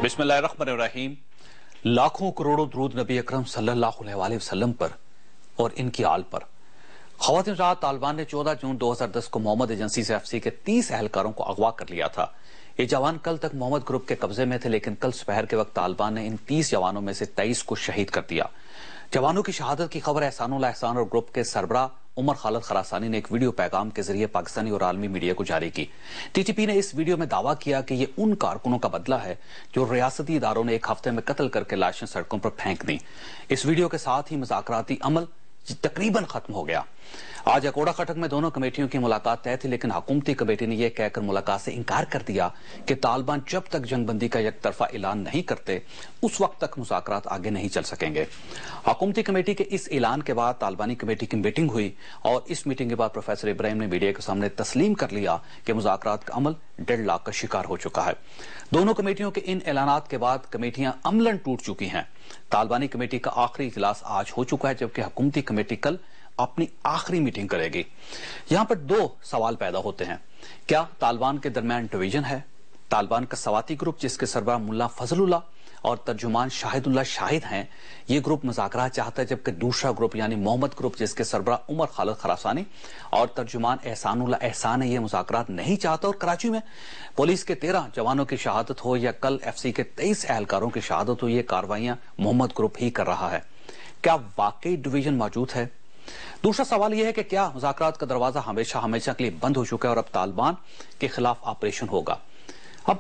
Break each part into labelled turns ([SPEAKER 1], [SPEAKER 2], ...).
[SPEAKER 1] बिस्मिल्लाहिर्रहमानिर्रहीम। लाखों करोड़ों दुरूद नबी अकरम सल्लल्लाहु अलैहि वसल्लम पर और इनकी आल पर। ख़वातीन रात तालिबान ने 14 जून 2010 को मोहम्मद एजेंसी से एफसी के 30 एहलकारों को अगवा कर लिया था। ये जवान कल तक मोहम्मद ग्रुप के कब्जे में थे, लेकिन कल सुपहर के वक्त तालिबान ने इन 30 जवानों में से 23 को शहीद कर दिया। जवानों की शहादत की खबर एहसानुल्लाह एहसान और ग्रुप के सरबराह उमर खालिद खरासानी ने एक वीडियो पैगाम के जरिए पाकिस्तानी और आलमी मीडिया को जारी की। टीटीपी ने इस वीडियो में दावा किया कि ये उन कारकुनों का बदला है जो रियासती इदारों ने एक हफ्ते में कत्ल करके लाशें सड़कों पर फेंक दी। इस वीडियो के साथ ही मुज़ाकराती अमल तकरीबन खत्म हो गया। आज अकोड़ा खटक में दोनों कमेटियों की मुलाकात तय थी, लेकिन हुकूमती कमेटी ने यह कहकर मुलाकात से इनकार कर दिया कि तालिबान जब तक जंगबंदी का एक तरफा ऐलान नहीं करते उस वक्त तक मुज़ाकरात आगे नहीं चल सकेंगे। हुकूमती कमेटी के इस ऐलान के बाद तालिबानी कमेटी की मीटिंग हुई और इस मीटिंग के बाद प्रोफेसर इब्राहिम ने मीडिया के सामने तस्लीम कर लिया कि मुज़ाकरात का अमल 1.5 लाख का शिकार हो चुका है। दोनों कमेटियों के इन ऐलानात के बाद कमेटियां अमलन टूट चुकी हैं। तालिबानी कमेटी का आखिरी इजलास आज हो चुका है, जबकि हुकूमती कमेटी कल अपनी आखिरी मीटिंग करेगी। यहां पर 2 सवाल पैदा होते हैं। क्या तालिबान के दरमियान डिवीजन है? तालिबान का सवाती ग्रुप जिसके सरबराह मुल्ला फजलुल्लाह और तर्जुमान शाहिदुल्लाह शाहिद हैं, ये ग्रुप मुज़ाकरात चाहता है, जबकि दूसरा ग्रुप यानी मोहम्मद ग्रुप जिसके सरबराह उमर खालिद खरासानी और तर्जुमान एहसानुल्लाह एहसान है, ये मुज़ाकरात नहीं चाहता। और कराची में पुलिस के 13 जवानों की शहादत हो या कल एफसी के 23 एहलकारों की शहादत हो, ये कार्रवाइयां मोहम्मद ग्रुप ही कर रहा है। क्या वाकई डिवीजन मौजूद है? दूसरा सवाल यह है कि क्या मुज़ाकरात का दरवाजा हमेशा हमेशा के लिए बंद हो चुका है और अब तालिबान के खिलाफ ऑपरेशन होगा? अब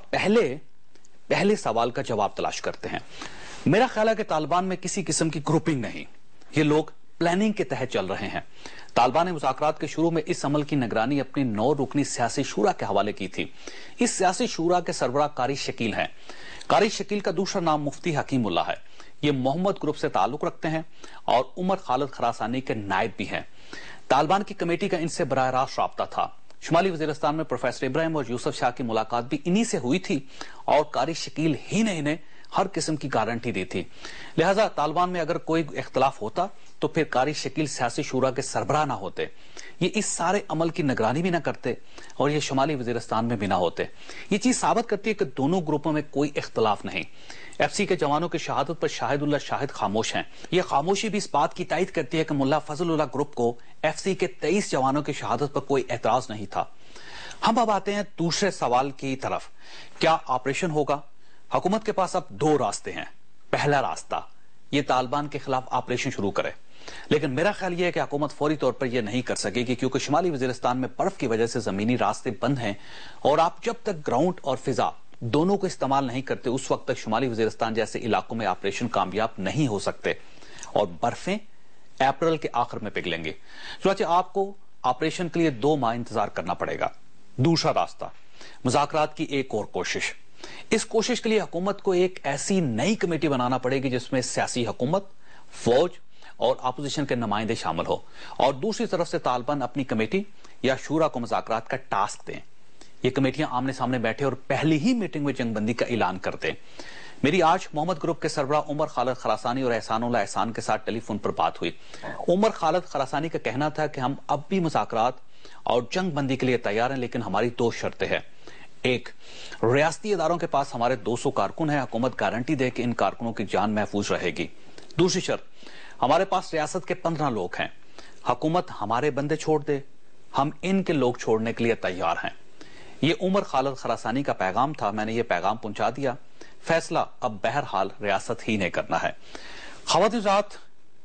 [SPEAKER 1] पहले सवाल का जवाब तलाश करते हैं। मेरा ख्याल है कि तालिबान में किसी किस्म की ग्रुपिंग नहीं, ये लोग प्लानिंग के तहत चल रहे हैं। तालिबान ने मुज़ाकरात के शुरू में इस अमल की निगरानी अपनी 9 रुकनी सियासी शूरा के हवाले की थी। इस सियासी शूरा के सरबराह कारी शकील हैं। कारी शकील का दूसरा नाम मुफ्ती हकीमुल्लाह है। ये मोहम्मद ग्रुप से ताल्लुक रखते हैं और उमर खालिद खरासानी के नायब भी हैं। तालिबान की कमेटी का इनसे बराह रास्त राब्ता था। शुमाली वजीरिस्तान में प्रोफेसर इब्राहिम और यूसुफ शाह की मुलाकात भी इन्हीं से हुई थी और कारी शकील ही ने इन्हें हर किस्म की गारंटी दी थी। लिहाजा तालिबान में अगर कोई इख्तलाफ होता तो फिर कारी शकील सियासी शूरा के सरबराह ना होते, ये इस सारे अमल की निगरानी भी ना करते और ये शुमाली वजीरिस्तान में भी ना होते। ये चीज साबित करती है कि दोनों ग्रुपों में कोई इख्तलाफ नहीं। एफसी के जवानों की शहादत पर शाहिदुल्लाह शाहिद खामोश हैं। ये खामोशी भी इस बात की तायद करती है कि मुल्ला फजलुल्लाह ग्रुप को एफसी के 23 जवानों की शहादत पर कोई एतराज नहीं था। हम अब आते हैं दूसरे सवाल की तरफ। क्या ऑपरेशन होगा? हुकूमत के पास अब 2 रास्ते हैं। पहला रास्ता, ये तालिबान के खिलाफ ऑपरेशन शुरू करे, लेकिन मेरा ख्याल यह है कि हुकूमत फौरी तौर पर यह नहीं कर सकेगी, क्योंकि शुमाली वजीरिस्तान में बर्फ की वजह से जमीनी रास्ते बंद हैं और आप जब तक ग्राउंड और फिजा दोनों को इस्तेमाल नहीं करते उस वक्त तक शुमाली वजीरिस्तान जैसे इलाकों में ऑपरेशन कामयाब नहीं हो सकते और बर्फें अप्रैल के आखिर में पिघलेंगी। तो आपको ऑपरेशन के लिए 2 माह इंतजार करना पड़ेगा। दूसरा रास्ता, मुज़ाकरात की एक और कोशिश। इस कोशिश के लिए हुकूमत को एक ऐसी नई कमेटी बनाना पड़ेगी जिसमें सियासी हुकूमत, फौज और अपोजिशन के नुमाइंदे शामिल हो और दूसरी तरफ से तालिबान अपनी कमेटी या शूरा को मुज़ाकरात का टास्क दें। ये कमेटियां आमने सामने बैठे और पहली ही मीटिंग में जंगबंदी का ऐलान कर दें। मेरी आज मोहम्मद ग्रुप के सरबराह उमर खालिद खरासानी और एहसानुल्लाह एहसान के साथ टेलीफोन पर बात हुई। उमर खालिद खरासानी का कहना था कि हम अब भी मुज़ाकरात और जंगबंदी के लिए तैयार हैं, लेकिन हमारी 2 शर्तें हैं। एक, रियासती इदारों के पास हमारे 200 कारकुन हैं, हुकूमत गारंटी दे कि इन कारकुनों की जान महफूज रहेगी। दूसरी शर्त, हमारे पास रियासत के 15 लोग हैं, हुकूमत हमारे बंदे छोड़ दे, हम इनके लोग छोड़ने के लिए तैयार हैं। ये उमर खालिद खरासानी का पैगाम था, मैंने ये पैगाम पहुंचा दिया। फैसला अब बहरहाल रियासत ही ने करना है। ख़वातीन रात,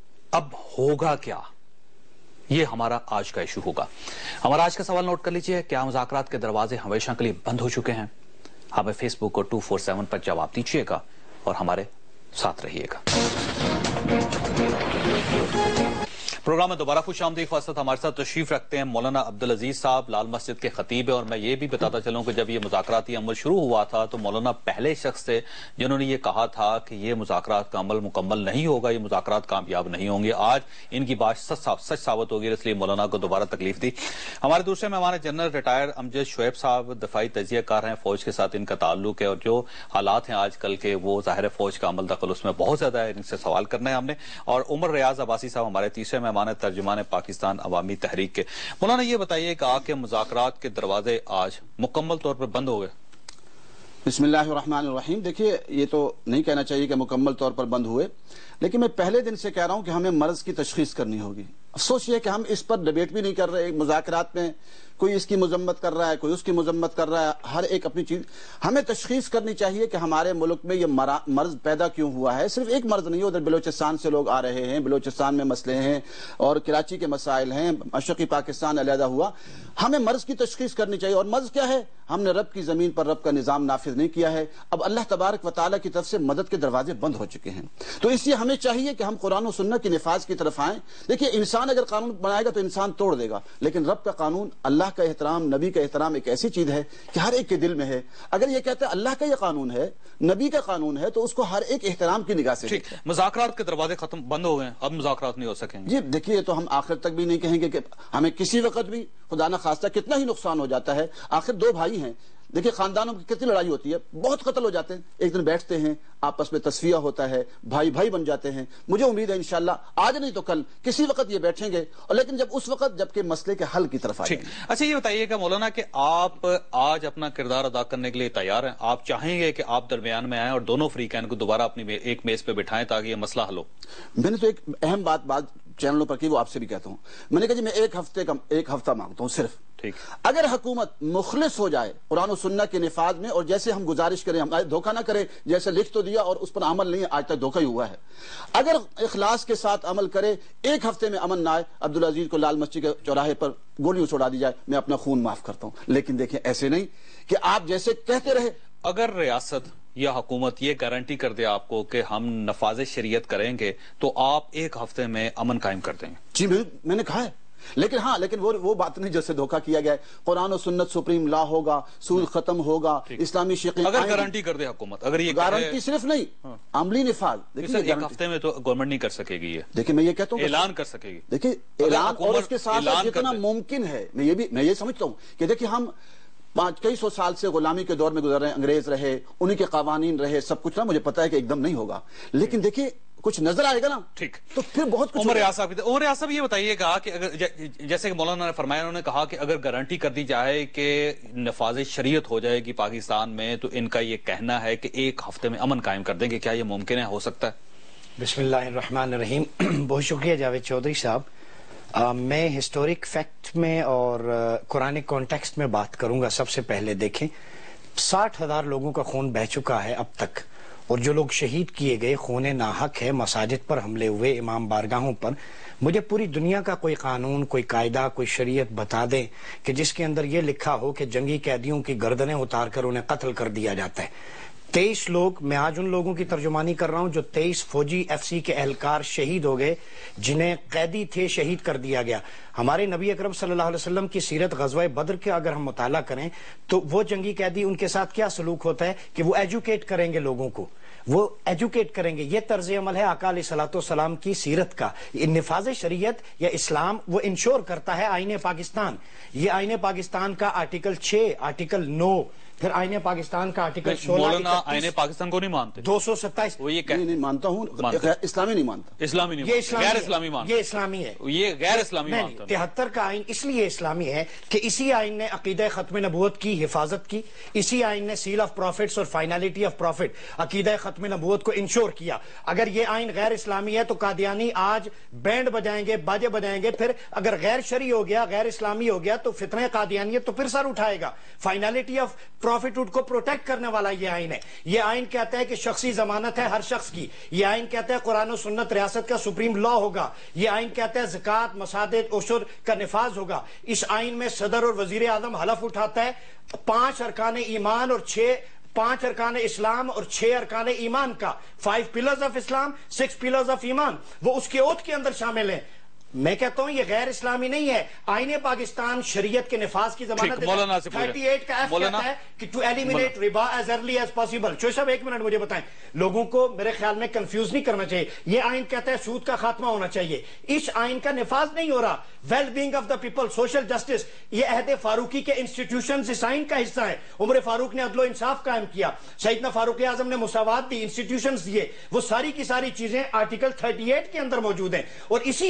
[SPEAKER 1] अब होगा क्या, ये हमारा आज का इशू होगा। हमारा आज का सवाल नोट कर लीजिए। क्या मुज़ाकरात के दरवाजे हमेशा के लिए बंद हो चुके हैं? हमें फेसबुक और 247 पर जवाब दीजिएगा और हमारे साथ रहिएगा। प्रोग्राम में दोबारा खुशामदीद। हमारे साथ तशरीफ रखते हैं मौलाना अब्दुल अजीज साहब, लाल मस्जिद के खतीब है। और मैं ये भी बताता चलूं कि जब ये मुज़ाकराती अमल शुरू हुआ था तो मौलाना पहले शख्स थे जिन्होंने ये कहा था कि ये मुज़ाकरात का अमल मुकम्मल नहीं होगा, ये मुज़ाकरात कामयाब नहीं होंगे। आज इनकी बात सच साबित होगी, इसलिए मौलाना को दोबारा तकलीफ दी। हमारे दूसरे मेहमान जनरल रिटायर अमजद शुएब साहब, दफाई तजियाकार हैं, फौज के साथ इनका ताल्लुक है और जो हालात हैं आजकल के वो ज़ाहिर है फौज का अमल दखल उसमें बहुत ज्यादा है, इनसे सवाल करना है हमने। और उमर रियाज अब्बासी साहब हमारे तीसरे मेहमान है, तर्जुमान पाकिस्तान अवामी तहरीक के। मौलाना ये बताइए कि आके मुज़ाकरात के दरवाजे आज मुकम्मल तौर पर बंद हो गए?
[SPEAKER 2] بسم اللہ الرحمن الرحیم. دیکھیے یہ تو نہیں کہنا چاہیے کہ مکمل طور پر بند ہوئے، لیکن میں پہلے دن سے کہہ رہا ہوں کہ ہمیں مرض کی تشخیص کرنی ہوگی. افسوس یہ کہ ہم اس پر ڈیبیٹ بھی نہیں کر رہے. مذاکرات میں کوئی اس کی مذمت کر رہا ہے، کوئی اس کی مذمت کر رہا ہے، ہر ایک اپنی چیز. ہمیں تشخیص کرنی چاہیے کہ ہمارے ملک میں یہ مرض پیدا کیوں ہوا ہے. صرف ایک مرض نہیں ہے، ادھر بلوچستان سے لوگ آ رہے ہیں، بلوچستان میں مسئلے ہیں اور کراچی کے مسائل ہیں، مشرقی پاکستان علیحدہ ہوا. ہمیں مرض کی تشخیص کرنی چاہیے. اور مرض کیا ہے؟ ہم نے رب کی زمین پر رب کا نظام نافذ نہیں کیا ہے. اب اللہ تبارک و تعالیٰ کی طرف سے مدد کے دروازے بند ہو چکے ہیں. تو اس لیے ہمیں چاہیے کہ ہم قرآن و سنت کی نفاذ کی طرف آئیں. دیکھیے انسان اگر قانون بنائے گا تو انسان توڑ دے گا، لیکن رب کا قانون، اللہ کا احترام، نبی کا احترام ایک ایسی چیز ہے کہ ہر ایک کے دل میں ہے. اگر یہ کہتا ہے اللہ کا یہ قانون ہے، نبی کا قانون ہے، تو اس کو ہر ایک احترام کی نگاہ سے
[SPEAKER 1] ٹھیک. مذاکرات کے دروازے ختم بند ہو گئے، اب مذاکرات نہیں ہو سکیں گے.
[SPEAKER 2] جی دیکھیے تو ہم آخر تک بھی نہیں کہیں گے کہ ہمیں کسی وقت بھی خدا نہ خواستہ کتنا ہی نقصان ہو جاتا ہے. آخر دو بھائی ہیں، دیکھیے خاندانوں کی کتنی لڑائی ہوتی ہے، بہت قتل ہو جاتے ہیں. ایک دن بیٹھتے ہیں، آپس میں تصفیہ ہوتا ہے، بھائی بھائی بن جاتے ہیں. مجھے امید ہے انشاءاللہ آج نہیں تو کل کسی وقت یہ بیٹھیں گے، اور لیکن جب اس وقت جبکہ مسئلے کے حل کی طرف آئیں گے.
[SPEAKER 1] اچھا یہ بتائیے کہ مولانا کہ آپ آج اپنا کردار ادا کرنے کے لیے تیار ہیں؟ آپ چاہیں گے کہ آپ درمیان میں آئیں اور دونوں فریقین کو دوبارہ اپنی ایک میز پہ بٹھائیں تاکہ یہ مسئلہ حل ہو؟
[SPEAKER 2] میں نے تو ایک اہم بات چینلوں پر کی، وہ آپ سے بھی کہتا ہوں. میں نے کہا جی میں ایک ہفتہ مانگتا ہوں صرف.
[SPEAKER 1] ٹھیک.
[SPEAKER 2] اگر حکومت مخلص ہو جائے قرآن و سنت کے نفاذ میں، اور جیسے ہم گزارش کریں، ہم دھوکہ نہ کرے، جیسے لکھ تو دیا اور اس پر عمل نہیں، آج تک دھوکہ ہی ہوا ہے. اگر اخلاص کے ساتھ عمل کرے، ایک ہفتے میں امن نہ آئے، عبدالعزیز کو لال مسجد کے چوراہے پر گولیوں چھوڑا دی جائے، میں اپنا خون معاف کرتا ہوں. لیکن دیکھیں ایسے نہیں کہ آپ جیسے کہتے رہے.
[SPEAKER 1] اگر ریاست یا حکومت یہ گارنٹی کر دے آپ کو کہ ہم نفاذ شریعت کریں گے تو آپ ایک ہفتے میں امن قائم کر دیں گے؟
[SPEAKER 2] جی میں نے کہا ہے. لیکن وہ بات نہیں جیسے دھوکہ کیا گیا ہے. قرآن و سنت سپریم لا ہوگا، سود ختم ہوگا، اسلامی شیخیں
[SPEAKER 1] اگر گارنٹی کر دے حکومت، اگر یہ
[SPEAKER 2] گارنٹی صرف نہیں، عملی نفاذ.
[SPEAKER 1] ایک ہفتے میں تو گورنمنٹ نہیں کر سکے گی.
[SPEAKER 2] دیکھیں میں یہ کہتا ہوں
[SPEAKER 1] اعلان کر سکے گی.
[SPEAKER 2] دیکھیں اعلان، اور اس کے ساتھ جتنا ممکن ہے میں یہ سمجھتا ہوں کہ دیکھیں ہم کئی سو سال سے غلامی کے دور میں گزر رہے ہیں. انگریز رہے، انہی کے قوانین رہے، سب کچھ. مجھے پتا ہے کہ ایک دم نہیں ہوگا، لیکن دیکھیے کچھ نظر آئے گا نا.
[SPEAKER 1] ٹھیک.
[SPEAKER 2] تو پھر بہت کچھ.
[SPEAKER 1] عمر ریاض صاحب یہ بتائیے گا کہ جیسے کہ مولانا نے فرمایا، انہوں نے کہا کہ اگر گارنٹی کر دی جائے کہ نفاذ شریعت ہو جائے گی پاکستان میں تو ان کا یہ کہنا ہے کہ ایک ہفتے میں امن قائم کر دیں گے. کیا یہ ممکن ہے، ہو سکتا ہے؟
[SPEAKER 3] بسم اللہ الرحمن الرحیم. بہت شکریہ جاوید چودھری صاحب. میں ہسٹورک فیکٹ میں اور قرآن کانٹیکسٹ میں بات کروں گا. سب سے پہلے دیکھیں 60,000 لوگوں کا خون بہہ چکا ہے اب تک، اور جو لوگ شہید کیے گئے خون ناحق ہے، مساجد پر حملے ہوئے، امام بارگاہوں پر. مجھے پوری دنیا کا کوئی قانون، کوئی قاعدہ، کوئی شریعت بتا دیں کہ جس کے اندر یہ لکھا ہو کہ جنگی قیدیوں کی گردنیں اتار کر انہیں قتل کر دیا جاتا ہے. 23 لوگ، میں آج ان لوگوں کی ترجمانی کر رہا ہوں جو 23 فوجی FCC کے اہلکار شہید ہو گئے، جنہیں قیدی تھے شہید کر دیا گیا. ہمارے نبی اکرم صلی اللہ علیہ وسلم کی سیرت غزوہ بدر کے اگر ہم مطالعہ کریں تو وہ جنگی قیدی، ان کے ساتھ کیا سلوک ہوتا ہے کہ وہ ایجوکیٹ کریں گے لوگوں کو، وہ ایجوکیٹ کریں گے. یہ طرز عمل ہے آقا علیہ الصلوۃ والسلام کی سیرت کا. نفاذ شریعت یا اسلام وہ انشور کرتا ہے آئین پاکستان. یہ آئین پاکستان کا آرٹیکل 6، آرٹیکل 9، پھر آئین پاکستان کا آرٹیکل 16.
[SPEAKER 1] مولانا آئین پاکستان کو نہیں مانتے؟
[SPEAKER 2] 227.
[SPEAKER 1] وہ یہ
[SPEAKER 2] نہیں مانتا ہوں، اسلامی نہیں مانتا.
[SPEAKER 1] اسلامی نہیں، غیر اسلامی مانتا.
[SPEAKER 3] یہ اسلامی ہے،
[SPEAKER 1] یہ غیر اسلامی مانتا.
[SPEAKER 3] 73 کا آئین اس لیے اسلامی ہے کہ اسی آئین نے عقیدہ ختم نبوت کی حفاظت کی، اسی آئین نے سیل آف پروفٹس اور فائنلٹی آف پروفٹ، عقیدہ ختم نبوت کو انشور کیا. اگر یہ آئین غیر اسلامی ہے تو قادیانی آج بینڈ بجائیں گے، باجے بجائیں گے. پھر اگر غیر شرعی ہو گیا، غیر اسلامی ہو گیا تو فتنہ قادیانیت تو پھر سر اٹھائے گا. فائنلٹی آف پروفٹ کو پروٹیکٹ کرنے والا یہ آئین ہے. یہ آئین کہتا ہے کہ شخصی ضمانت ہے ہر شخص کی. یہ آئین کہتا ہے قرآن و سنت ریاست کا سپریم لا ہوگا. یہ آئین کہتا ہے زکوٰۃ، مساجد، عشر کا نفاذ ہوگا. اس آئین میں صدر اور وزیر اعظم حلف اٹھاتا ہے 5 ارکان ایمان اور 5 ارکان اسلام اور 6 ارکان ایمان کا. 5 pillars of Islam، 6 pillars of ایمان، وہ اس کے اوتھ کے اندر شامل ہیں. میں کہتا ہوں یہ غیر اسلامی نہیں ہے. آئین پاکستان شریعت کے نفاذ کی ضمانت دیتا ہے. 38 کا ایف کہتا ہے کہ to eliminate riba as early as possible. Chaudhry صاحب ایک منٹ مجھے بتائیں، لوگوں کو میرے خیال میں کنفیوز نہیں کرنا چاہیے. یہ آئین کہتا ہے سود کا خاتمہ ہونا چاہیے. اس آئین کا نفاذ نہیں ہو رہا. Well being of the people, social justice, یہ عہد فاروقی کے انسٹیٹیوشنز اس آئین کا حصہ ہیں. عمر فاروق نے عدل و انصاف قائم کیا، سیدنا فاروق اعظم نے مساوات دی، انسٹیٹیوشنز دیے. وہ ساری کی ساری چیزیں آرٹیکل 38 کے اندر موجود ہیں. اور اسی آئین کی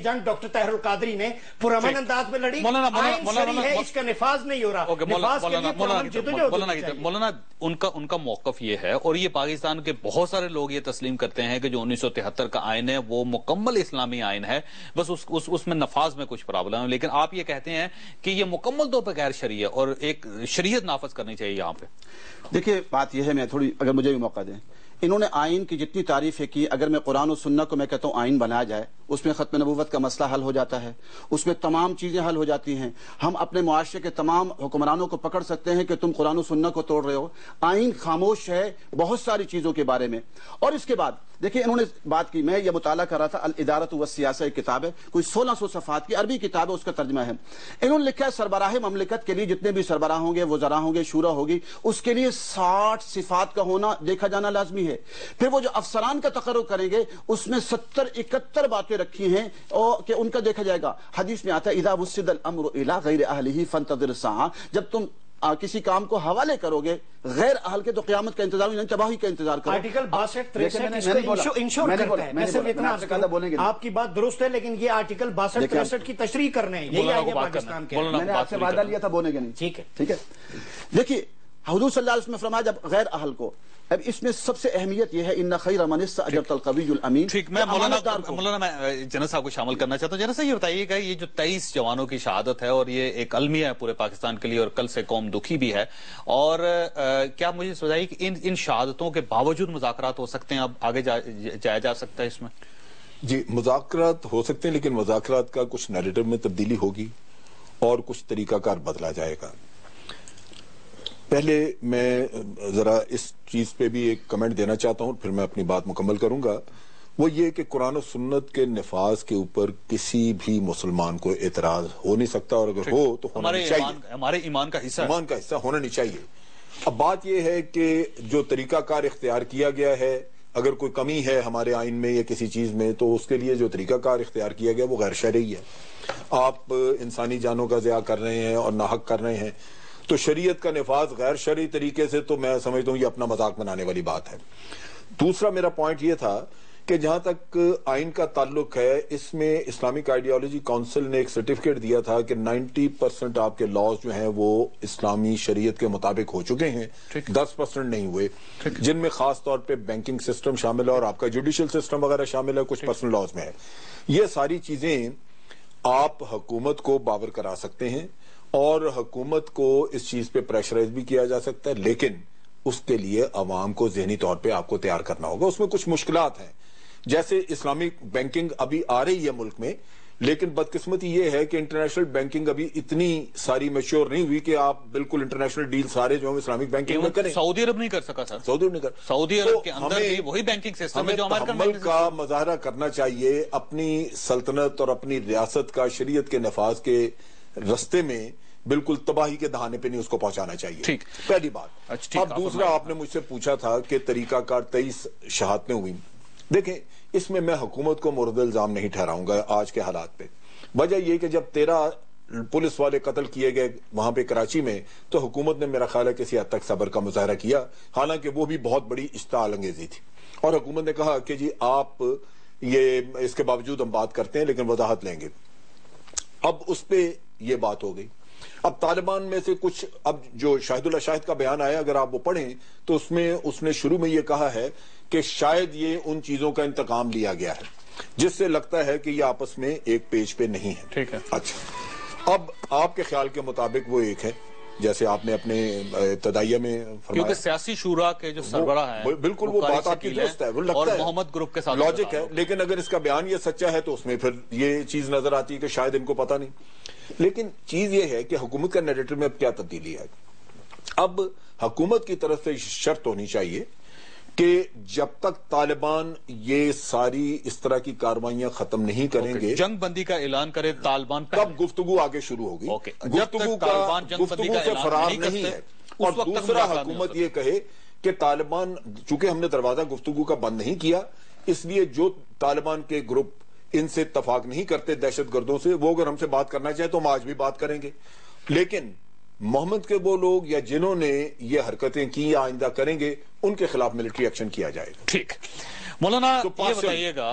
[SPEAKER 3] جنگ ڈاکٹر طاہر القادری نے پرامن انداز میں لڑی. آئین شرعی ہے, اس کا نفاذ نہیں ہو رہا. نفاذ کے لیے پرامن جدوجہد ہونی چاہیے.
[SPEAKER 1] مولانا ان کا موقف یہ ہے, اور یہ پاکستان کے بہت سارے لوگ یہ تسلیم کرتے ہیں کہ جو 1973 کا آئین ہے وہ مکمل اسلامی آئین ہے, بس اس میں نفاذ میں کچھ پرابلم ہے. لیکن آپ یہ کہتے ہیں کہ یہ مکمل طور پر غیر شرعی ہے اور ایک شریعت نافذ کرنی چاہیے یہاں پہ.
[SPEAKER 2] دیکھیے بات یہ ہے, میں تھوڑی اگر مجھے بھی موقع دیں, انہوں نے آئین کی جتنی تعریفیں کی, اگر میں قرآن و سنت کو میں کہتا ہوں آئین بنایا جائے, اس میں ختم نبوت کا مسئلہ حل ہو جاتا ہے, اس میں تمام چیزیں حل ہو جاتی ہیں. ہم اپنے معاشرے کے تمام حکمرانوں کو پکڑ سکتے ہیں کہ تم قرآن و سنت کو توڑ رہے ہو. آئین خاموش ہے بہت ساری چیزوں کے بارے میں. اور اس کے بعد دیکھیے انہوں نے بات کی, میں یہ مطالعہ کر رہا تھا, الادارۃ والسیاسہ ایک کتاب ہے, کوئی 1600 صفحات کی عربی کتاب ہے, اس کا ترجمہ ہے. انہوں نے لکھا ہے سربراہ مملکت کے لیے جتنے بھی سربراہ ہوں گے, وزراء ہوں گے, شورا ہوگی, اس کے لیے 60 صفات کا ہونا دیکھا جانا لازمی ہے. پھر وہ جو افسران کا تقرر کریں گے اس میں 70-71 باتیں رکھی ہیں کہ ان کا دیکھا جائے گا. حدیث میں آتا ہے اذا وسد الامر الى غیر اہلہ فانتظر الساعہ, جب تم کسی کام کو حوالے کرو گے غیر اہل کے تو قیامت کا انتظار, یعنی تباہی کا انتظار کرو.
[SPEAKER 3] آرٹیکل 62-63 اس کو انشور کرتا ہے. میں صرف اتنا آپ کی بات درست ہے, لیکن یہ آرٹیکل 62-63 کی تشریح کرنے ہیں, یہی آئین پاکستان کے.
[SPEAKER 2] میں نے آپ سے وعدہ لیا تھا بولنے کے نہیں. ٹھیک ہے. دیکھیے حضور صلی اللہ علیہ وسلم نے فرمایا جب غیر اہل کو, اب اس میں سب سے اہمیت یہ ہے ان خیر من استاجرت القوی الامین.
[SPEAKER 1] ٹھیک, میں مولانا میں جنرل صاحب کو شامل کرنا چاہتا ہوں. جنرل صاحب یہ بتائیے گا, یہ جو 23 جوانوں کی شہادت ہے اور یہ ایک المیہ ہے پورے پاکستان کے لیے, اور کل سے قوم دکھی بھی ہے, اور کیا مجھے سمجھائیے کہ ان شہادتوں کے باوجود مذاکرات ہو سکتے ہیں, اب آگے جایا جا سکتا ہے اس میں؟
[SPEAKER 4] جی مذاکرات ہو سکتے ہیں, لیکن مذاکرات کا کچھ نیریٹو میں تبدیلی ہوگی اور کچھ طریقہ کار بدلا جائے گا. پہلے میں ذرا اس چیز پہ بھی ایک کمنٹ دینا چاہتا ہوں, پھر میں اپنی بات مکمل کروں گا. وہ یہ کہ قرآن و سنت کے نفاذ کے اوپر کسی بھی مسلمان کو اعتراض ہو نہیں سکتا, اور اگر ہو تو ہونا نہیں چاہیے,
[SPEAKER 1] ہمارے ایمان کا حصہ
[SPEAKER 4] ہونا نہیں چاہیے. اب بات یہ ہے کہ جو طریقہ کار اختیار کیا گیا ہے, اگر کوئی کمی ہے ہمارے آئین میں یا کسی چیز میں, تو اس کے لیے جو طریقہ کار اختیار کیا گیا وہ غیر شرعی ہے. آپ انسانی جانوں کا ضیاع کر رہے ہیں اور ناحق کر رہے ہیں, تو شریعت کا نفاذ غیر شرعی طریقے سے, تو میں سمجھتا ہوں یہ اپنا مذاق بنانے والی بات ہے. دوسرا میرا پوائنٹ یہ تھا کہ جہاں تک آئین کا تعلق ہے, اس میں اسلامک آئیڈیالوجی کونسل نے ایک سرٹیفکیٹ دیا تھا کہ 90% آپ کے لاز جو ہیں وہ اسلامی شریعت کے مطابق ہو چکے ہیں, 10% نہیں ہوئے, جن میں خاص طور پہ بینکنگ سسٹم شامل ہے اور آپ کا جوڈیشل سسٹم وغیرہ شامل ہے, کچھ پرسنل لاز میں ہے. یہ ساری چیزیں آپ حکومت کو باور کرا سکتے ہیں, اور حکومت کو اس چیز پہ پریشرائز بھی کیا جا سکتا ہے, لیکن اس کے لیے عوام کو ذہنی طور پہ آپ کو تیار کرنا ہوگا. اس میں کچھ مشکلات ہیں, جیسے اسلامک بینکنگ ابھی آ رہی ہے ملک میں, لیکن بدقسمتی یہ ہے کہ انٹرنیشنل بینکنگ ابھی اتنی ساری میچور نہیں ہوئی کہ آپ بالکل انٹرنیشنل ڈیل سارے جو ہم اسلامک بینکنگ میں کریں.
[SPEAKER 1] سعودی عرب نہیں کر سکا سر, سعودی عرب کے اندر بھی وہی بینکنگ سسٹم ہے جو ہمارے
[SPEAKER 4] تحمل کا مظاہرہ کرنا چاہیے, اپنی سلطنت اور اپنی ریاست کا شریعت کے نفاذ کے رستے میں بالکل تباہی کے دہانے پہ نہیں اس کو پہنچانا چاہیے. پہلی بات. اب دوسرا آپ نے مجھ سے پوچھا تھا کہ طریقہ کار 23 شہادتیں ہوئی. دیکھیں اس میں حکومت کو مورد الزام نہیں ٹھہراؤں گا آج کے حالات پہ. وجہ یہ کہ جب 13 پولیس والے قتل کیے گئے وہاں پہ کراچی میں, تو حکومت نے میرا خیال ہے کسی حد تک صبر کا مظاہرہ کیا, حالانکہ وہ بھی بہت بڑی اشتعال انگیزی تھی, اور حکومت نے کہا کہ جی آپ یہ اس کے باوجود ہم بات کرتے ہیں لیکن وضاحت لیں گے. اب اس پہ یہ بات ہو گئی. اب طالبان میں سے کچھ, اب جو شاہد اللہ شاہد کا بیان آیا اگر آپ وہ پڑھیں تو اس نے شروع میں یہ کہا ہے کہ شاید یہ ان چیزوں کا انتقام لیا گیا ہے جس سے لگتا ہے کہ یہ آپس میں ایک پیج پہ نہیں ہے.
[SPEAKER 1] ٹھیک ہے.
[SPEAKER 4] اچھا, اب آپ کے خیال کے مطابق وہ ایک ہے جیسے آپ نے اپنے ابتدائیہ میں فرمایا,
[SPEAKER 1] کیونکہ سیاسی شورا کے جو سربراہ ہیں
[SPEAKER 4] بالکل وہ بات آپ کی درست ہے, وہ لگتا ہے
[SPEAKER 1] محمد گروپ کے ساتھ
[SPEAKER 4] لاجک ہے, لیکن اگر اس کا بیان یہ سچا ہے تو اس میں پھر یہ چیز نظر آتی ہے کہ شاید ان کو پتہ نہیں. لیکن چیز یہ ہے کہ حکومت کا نیریٹو میں اب کیا تبدیلی ہے. اب حکومت کی طرف سے شرط ہونی چاہیے کہ جب تک طالبان یہ ساری اس طرح کی کاروائیاں ختم نہیں کریں گے,
[SPEAKER 1] جنگ بندی کا اعلان کرے طالبان,
[SPEAKER 4] تب گفتگو آگے شروع ہوگی. گفتگو سے فرار نہیں ہے. اور دوسرا حکومت یہ کہے کہ طالبان, چونکہ ہم نے دروازہ گفتگو کا بند نہیں کیا, اس لیے جو طالبان کے گروپ ان سے اتفاق نہیں کرتے دہشت گردوں سے, وہ اگر ہم سے بات کرنا چاہے تو ہم آج بھی بات کریں گے, لیکن محمد کے وہ لوگ یا جنہوں نے یہ حرکتیں کی یا آئندہ کریں گے ان کے خلاف ملٹری ایکشن کیا جائے گا.
[SPEAKER 1] ٹھیک. مولانا یہ بتائیے گا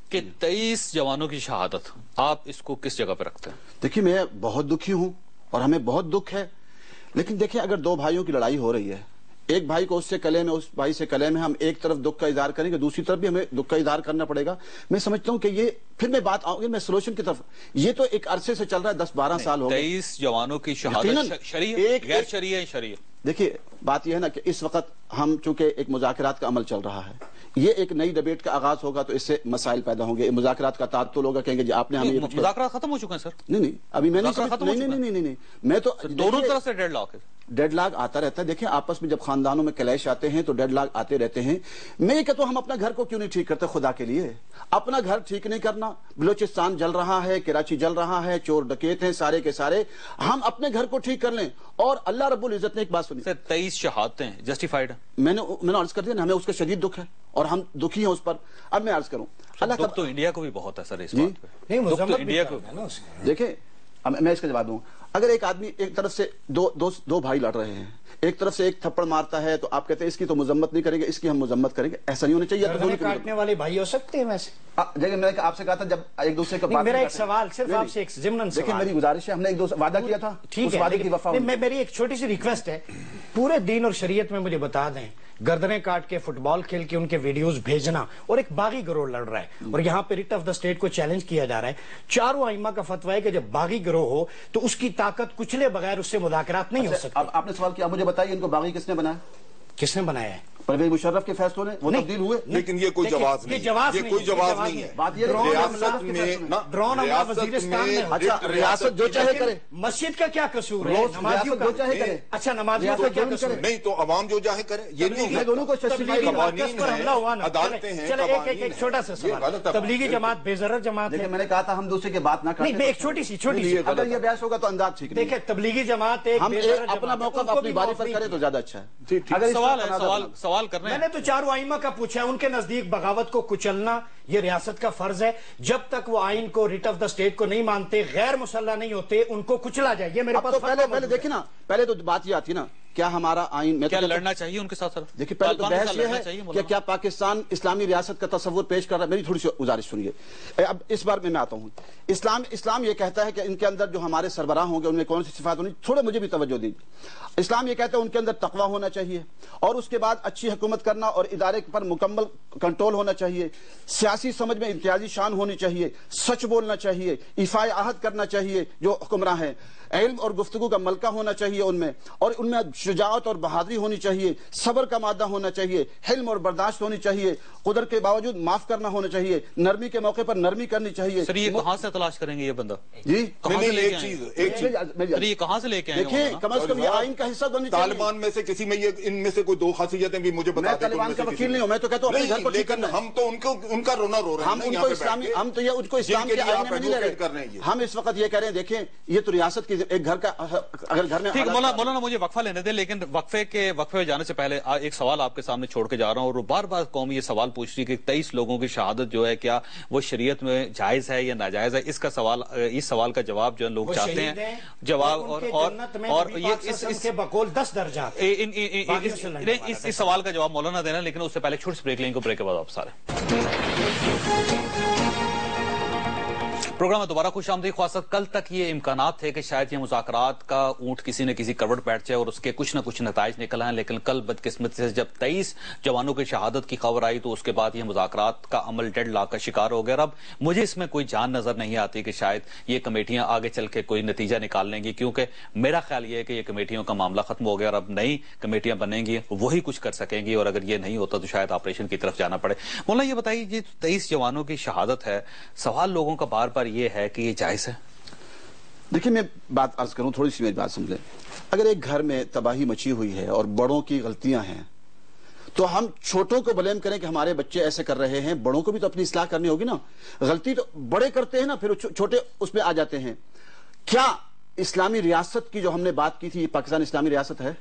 [SPEAKER 1] کہ 23 जवानों की शहादत, आप इसको किस जगह पे रखते हैं?
[SPEAKER 2] देखिए मैं बहुत दुखी हूं और हमें बहुत दुख है, लेकिन देखिए अगर दो भाइयों की लड़ाई हो रही है, एक भाई को उससे कले में, उस भाई से कले में, हम एक तरफ दुख का इजहार करेंगे, दूसरी तरफ भी हमें दुख का इजहार करना पड़ेगा। मैं समझता हूं कि ये, फिर मैं बात आऊंगी मैं सोल्यूशन की तरफ। ये तो एक अरसे से चल रहा है, 10-12 साल हो गए।
[SPEAKER 1] 23 जवानों की शहादत शरई है, गैर शरई है, शरई है?
[SPEAKER 2] देखिए बात यह है ना कि इस वक्त हम चूंकि एक मुज़ाकरात का अमल चल रहा है, ये एक नई डिबेट का आगाज होगा तो इससे मसाइल पैदा होंगे। मुज़ाकरात का तात्तुल होगा, कहेंगे जी आपने हमें
[SPEAKER 1] मुज़ाकरात खत्म हो चुके हैं सर?
[SPEAKER 2] नहीं, अभी मैं नहीं, मैं तो
[SPEAKER 1] दोनों तरफ से
[SPEAKER 2] डेडलॉक आता रहता है। देखिए आपस में जब खानदानों में क्लैश आते हैं तो डेडलॉक आते रहते हैं। मैं ये कहता हूं हम अपना घर को क्यों नहीं ठीक करते? खुदा के लिए अपना घर ठीक नहीं करना। बलूचिस्तान जल रहा है, कराची जल रहा है, चोर डकैत हैं सारे के सारे, हम अपने घर को ठीक कर लें। और अल्लाह रब्बुल इज्जत ने एक बात सुनी
[SPEAKER 1] सर, 23 शहादतें जस्टिफाइड है?
[SPEAKER 2] मैंने अर्ज कर दिया ना, हमें उसका शदीद दुख है और हम दुखी हैं उस पर। अब मैं अर्ज करूं,
[SPEAKER 1] अल्लाह का तो इंडिया को भी बहुत है सर इस बात पे।
[SPEAKER 3] नहीं,
[SPEAKER 1] तो इंडिया को
[SPEAKER 2] देखिए मैं इसका जवाब दूं। अगर एक आदमी एक तरफ से दो भाई लड़ रहे हैं, एक तरफ से एक थप्पड़ मारता है तो आप कहते हैं इसकी तो मजम्मत नहीं करेंगे, इसकी हम मजम्मत करेंगे। ऐसा नहीं होना चाहिए।
[SPEAKER 3] गर्दनें काटने वाले भाई हो सकते हैं वैसे।
[SPEAKER 2] जगह मैंने आपसे कहा था जब एक दूसरे का
[SPEAKER 3] मेरा एक सवाल सिर्फ आपसे एक ज़िम्नन सवाल।
[SPEAKER 2] देखिए मेरी गुजारिश है, हमने एक दूसरे वादा किया था,
[SPEAKER 3] ठीक है,
[SPEAKER 2] वादे की वफा।
[SPEAKER 3] मेरी एक छोटी सी रिक्वेस्ट है, पूरे दीन और शरीयत में मुझे बता दें, गर्दनें काट के फुटबॉल खेल के उनके वीडियोस भेजना और एक बागी गिरोह लड़ रहा है और यहाँ पे रिट ऑफ द स्टेट को चैलेंज किया जा रहा है। चारों आइम्मा का फतवा है कि जब बागी गिरोह हो तो उसकी ताकत कुचले बगैर उससे मुज़ाकरात नहीं हो सकती।
[SPEAKER 2] अब आपने सवाल किया, मुझे बताइए इनको बागी किसने बनाया?
[SPEAKER 3] किसने बनाया है?
[SPEAKER 2] परवेज मुशर्रफ के फैसलों ने वो तब्दील हुए।
[SPEAKER 4] लेकिन ये कोई जवाब नहीं, ये कोई जवाब नहीं है।
[SPEAKER 2] बात ये
[SPEAKER 4] रियासत में
[SPEAKER 3] ड्रोन हमला वजीरिस्तान में,
[SPEAKER 2] अच्छा रियासत जो चाहे करे,
[SPEAKER 3] मस्जिद का क्या कसूर है? नमाजियों
[SPEAKER 2] जो चाहे करे।
[SPEAKER 3] अच्छा नमाजियों का क्या कसूर?
[SPEAKER 4] नहीं तो अवाम जो चाहे करे, ये नहीं है।
[SPEAKER 2] दोनों को
[SPEAKER 3] हमला हुआ ना,
[SPEAKER 4] अदालतें हैं।
[SPEAKER 3] चले एक छोटा सा सवाल, तबलीगी जमात बेज़रर जमात है।
[SPEAKER 2] मैंने कहा था हम दूसरे की बात ना करें।
[SPEAKER 3] नहीं, एक छोटी सी
[SPEAKER 2] अगर ये बहस होगा तो अंदाज ठीक नहीं।
[SPEAKER 3] देखिए तबलीगी जमात एक
[SPEAKER 2] हम अपना मौका अपनी बारी पर करें तो ज्यादा अच्छा है।
[SPEAKER 1] अगर सवाल करना है,
[SPEAKER 3] मैंने तो चारों आइम्मा का पूछा है, उनके नजदीक बगावत को कुचलना ये रियासत का फर्ज है। जब तक वो आइन को, रिट ऑफ द स्टेट को नहीं मानते, गैर मुसल्ला नहीं होते, उनको कुचला जाए। ये मेरे पास
[SPEAKER 2] तो पहले देखिए ना, पहले तो बात ये आती है ना क्या हमारा आइन में
[SPEAKER 1] क्या लड़ना चाहिए उनके साथ? सर
[SPEAKER 2] देखिए पहले तो बहस ये है कि क्या पाकिस्तान इस्लामी रियासत का तस्वुर पेश कर रहा है। मेरी थोड़ी सी गुजारिश सुनिए। अब इस बार में मैं आता हूँ। इस्लाम ये कहता है कि इनके अंदर जो हमारे सरबराह होंगे उनमें कौन सी सिफात होनी, थोड़े मुझे भी तवज्जो दीजिए। इस्लाम ये कहता है उनके अंदर तकवा होना चाहिए और उसके बाद अच्छी हुकूमत करना और इदारे पर मुकम्मल कंट्रोल होना चाहिए, सियासी समझ में इम्तियाजी शान होनी चाहिए, सच बोलना चाहिए, इफ़ाए आहद करना चाहिए जो हुक्मरान हैं, इल्म और गुफ्तगू का मलका होना चाहिए उनमें, और उनमें शुजाअत और बहादुरी होनी चाहिए, सब्र का मादा होना चाहिए, हिल्म और बर्दाश्त होनी चाहिए, कुदरत के बावजूद माफ करना होना चाहिए, नरमी के मौके पर नरमी करनी चाहिए।
[SPEAKER 1] सर ये कहां से तलाश करेंगे ये बंदा?
[SPEAKER 2] जी
[SPEAKER 1] कहां से लेके
[SPEAKER 4] एक चीज
[SPEAKER 1] ये कहां से लेके आए?
[SPEAKER 2] देखिए कम से कम ये आइन का हिस्सा होनी चाहिए।
[SPEAKER 4] तालिबान में से किसी में ये इनमें से कोई दो खासियतें भी मुझे बता दें।
[SPEAKER 2] तालिबान का वकील नहीं हूं, मैं तो कहता हूं अपने घर को ठीक करना।
[SPEAKER 4] हम तो उनका रोना रो रहे हैं।
[SPEAKER 2] हम उनको इस्लामी, हम तो ये उनको इस्लाम के आईने में नहीं ले रहे। हम इस वक्त ये कह रहे हैं, देखें ये तो रियासत की एक घर का, अगर घर में
[SPEAKER 1] ठीक मौलाना मुझे वक्फा लेने दे, लेकिन वक्फे में जाने से पहले एक सवाल आपके सामने छोड़ के जा रहा हूं। और बार बार कौम ये सवाल पूछ रही है कि 23 लोगों की शहादत जो है क्या वो शरीयत में जायज है या नाजायज है? इसका सवाल, इस सवाल का जवाब जो लोग चाहते हैं जवाब, और ये इसके
[SPEAKER 3] बकौल 10 दर्जा
[SPEAKER 1] इस सवाल का जवाब मौलाना देना, लेकिन उससे पहले छोटी सी ब्रेक लेंगे। ब्रेक के बाद आप सारे प्रोग्राम में दोबारा खुश आमदीद। ख्वासा कल तक ये इम्कानात थे कि शायद ये मुज़ाकरात का ऊंट किसी न किसी करवट बैठ जाए और उसके कुछ न कुछ नताइज निकल आए, लेकिन कल बदकिस्मती से जब 23 जवानों की शहादत की खबर आई तो उसके बाद ये मुज़ाकरात का अमल डेडलॉक का शिकार हो गया। अब मुझे इसमें कोई जान नजर नहीं आती कि शायद ये कमेटियां आगे चल के कोई नतीजा निकाल लेंगी, क्योंकि मेरा ख्याल ये है कि ये कमेटियों का मामला खत्म हो गया और अब नई कमेटियां बनेंगी, वही कुछ कर सकेंगी, और अगर ये नहीं होता तो शायद ऑपरेशन की तरफ जाना पड़े। मौलाना ये बताइए, ये 23 जवानों की शहादत है, सवाल लोगों का बार बार ये है कि ये जायज है?
[SPEAKER 2] देखिए मैं बात अर्ज करूं, थोड़ी सी मेरी बात समझें। अगर एक घर में तबाही मची हुई है और बड़ों की गलतियां हैं तो हम छोटों को ब्लेम करें कि हमारे बच्चे ऐसे कर रहे हैं? बड़ों को भी तो अपनी इस्लाह करनी होगी ना। गलती तो बड़े करते हैं ना, फिर छोटे उसमें आ जाते हैं। क्या इस्लामी रियासत की जो हमने बात की थी, पाकिस्तान इस्लामी रियासत है?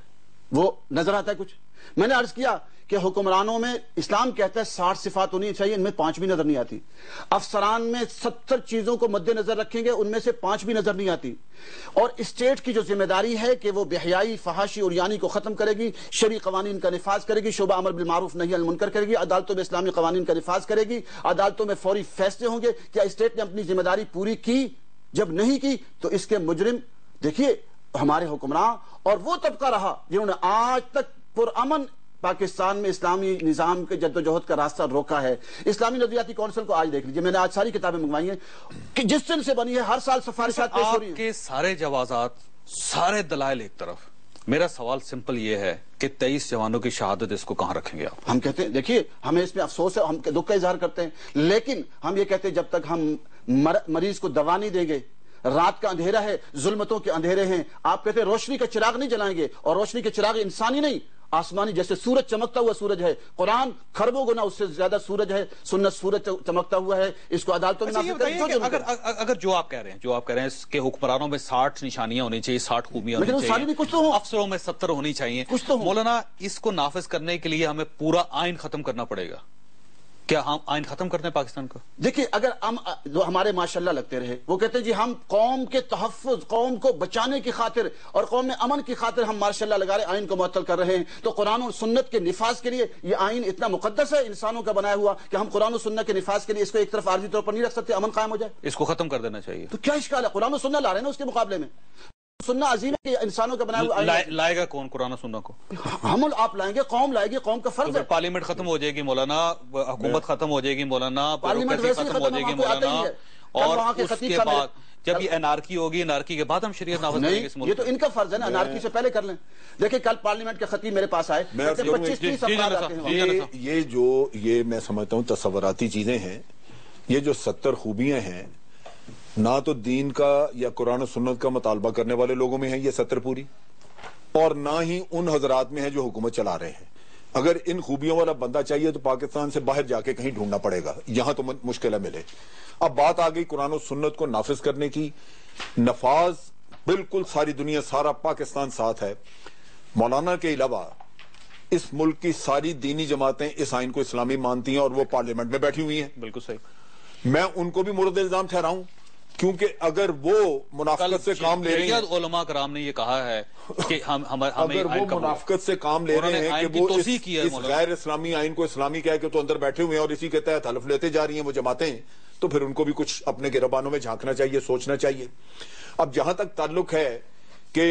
[SPEAKER 2] وہ نظر آتا ہے کچھ؟ میں نے عرض کیا کہ حکمرانوں میں اسلام کہتا ہے 60 صفات ہونی چاہیے، ان میں 5 بھی نظر نہیں آتی۔ افسران میں 70 چیزوں کو مد نظر رکھیں گے، ان میں سے 5 بھی نظر نہیں آتی۔ اور اسٹیٹ کی جو ذمہ داری ہے کہ وہ بے حیائی، فحاشی اور یانی کو ختم کرے گی، شرعی قوانین کا نفاذ کرے گی، شعبہ امر بالمعروف نہی عن المنکر کرے گی، عدالتوں میں اسلامی قوانین کا نفاذ کرے گی، عدالتوں میں فوری فیصلے ہوں گے۔ کیا اسٹیٹ نے اپنی ذمہ داری پوری کی؟ جب نہیں کی تو اس کے مجرم دیکھیے ہمارے حکمراں اور وہ طبقہ رہا جنہوں نے آج تک پرامن پاکستان میں اسلامی نظام کے جدوجہد کا راستہ روکا ہے۔ اسلامی نظریاتی کونسل کو آج دیکھ لیجیے، میں نے آج ساری کتابیں منگوائی ہیں کہ جس دن سے بنی ہے ہر سال سفارشات پیش ہو رہی ہیں۔
[SPEAKER 1] آپ کے سارے جوازات، سارے دلائل ایک طرف، میرا سوال سمپل یہ ہے کہ 23 جوانوں کی شہادت اس کو کہاں رکھیں گے آپ؟
[SPEAKER 2] ہم کہتے ہیں دیکھیے ہمیں اس میں افسوس ہے، ہم دکھ کا اظہار کرتے ہیں، لیکن ہم یہ کہتے ہیں جب تک ہم مریض کو دوا نہیں دیں گے، رات کا اندھیرا ہے، ظلمتوں کے اندھیرے ہیں، آپ کہتے ہیں روشنی کا چراغ نہیں جلائیں گے، اور روشنی کے چراغ انسانی نہیں آسمانی، جیسے سورج چمکتا ہوا سورج ہے، قرآن خربوں گنا اس سے زیادہ سورج ہے، سنت سورج چمکتا ہوا ہے، اس کو عدالتوں میں نافذ کریں۔
[SPEAKER 1] اگر جو آپ کہہ رہے ہیں کہ حکمرانوں میں 60 نشانیاں ہونی چاہیے، 60 خوبیاں ہونی چاہیے، افسروں میں 70 ہونی چاہیے، مولانا اس کو نافذ کرنے کے لیے ہمیں پورا آئین ختم کرنا پڑے گا؟ کیا ہم آئین ختم کرتے ہیں پاکستان کا؟
[SPEAKER 2] دیکھیے اگر ہم جو ہمارے ماشاءاللہ لگتے رہے، وہ کہتے ہیں جی ہم قوم کے تحفظ، قوم کو بچانے کی خاطر اور قوم میں امن کی خاطر ہم ماشاءاللہ لگا رہے آئین کو معطل کر رہے ہیں، تو قرآن و سنت کے نفاذ کے لیے یہ آئین اتنا مقدس ہے انسانوں کا بنایا ہوا کہ ہم قرآن و سنت کے نفاذ کے لیے اس کو ایک طرف عارضی طور پر نہیں رکھ سکتے، امن قائم ہو جائے؟
[SPEAKER 1] اس کو ختم کر دینا چاہیے۔
[SPEAKER 2] تو کیا اشکال ہے؟ قرآن و سنت لا رہے ہیں نا اس کے مقابلے میں، سننا عظیم ہے کہ انسانوں کا بنایا ہوا
[SPEAKER 1] لائے گا کون قرآن و سنت کو؟
[SPEAKER 2] ہم آپ لائیں گے، قوم لائے گی، قوم کا فرض ہے۔
[SPEAKER 1] پارلیمنٹ ختم ہو جائے گی مولانا، حکومت ختم ہو جائے گی مولانا،
[SPEAKER 2] پارلیمنٹ
[SPEAKER 1] بیوروکریسی
[SPEAKER 2] ویسے ہی
[SPEAKER 1] ختم ہو جائے گی مولانا، اور اس کے بعد جب یہ انارکی ہوگی، انارکی کے بعد ہم شریعت نافذ کریں گے اس ملک۔
[SPEAKER 2] یہ تو ان کا فرض ہے نا، انارکی سے پہلے کر لیں۔ دیکھیں کل پارلیمنٹ کے خطیب میرے پاس آئے، 25-30 افراد آتے ہیں۔
[SPEAKER 4] یہ میں سمجھتا ہوں تصوراتی چیزیں ہیں۔ یہ جو 70 خوبیاں ہیں، نہ تو دین کا یا قرآن و سنت کا مطالبہ کرنے والے لوگوں میں ہیں یہ 70 پوری، اور نہ ہی ان حضرات میں ہیں جو حکومت چلا رہے ہیں۔ اگر ان خوبیوں والا بندہ چاہیے تو پاکستان سے باہر جا کے کہیں ڈھونڈنا پڑے گا، یہاں تو مشکل ہے ملے۔ اب بات آ گئی قرآن و سنت کو نافذ کرنے کی، نفاذ بالکل ساری دنیا، سارا پاکستان ساتھ ہے۔ مولانا کے علاوہ اس ملک کی ساری دینی جماعتیں اس آئین کو اسلامی مانتی ہیں اور وہ پارلیمنٹ میں بیٹھی ہوئی ہیں۔
[SPEAKER 1] بالکل صحیح۔
[SPEAKER 4] میں ان کو بھی مورد الزام ٹھہراؤں، کیونکہ اگر وہ منافقت سے کام لے رہے ہیں،
[SPEAKER 1] علماء کرام نے یہ کہا ہے کہ
[SPEAKER 4] اگر وہ منافقت سے کام لے رہے ہیں کہ وہ اس غیر اسلامی آئین کو اسلامی کہہ کے تو اندر بیٹھے ہوئے ہیں اور اسی کے تحت حلف لیتے جا رہی ہیں وہ جماعتیں، تو پھر ان کو بھی کچھ اپنے گربانوں میں جھانکنا چاہیے، سوچنا چاہیے۔ اب جہاں تک تعلق ہے کہ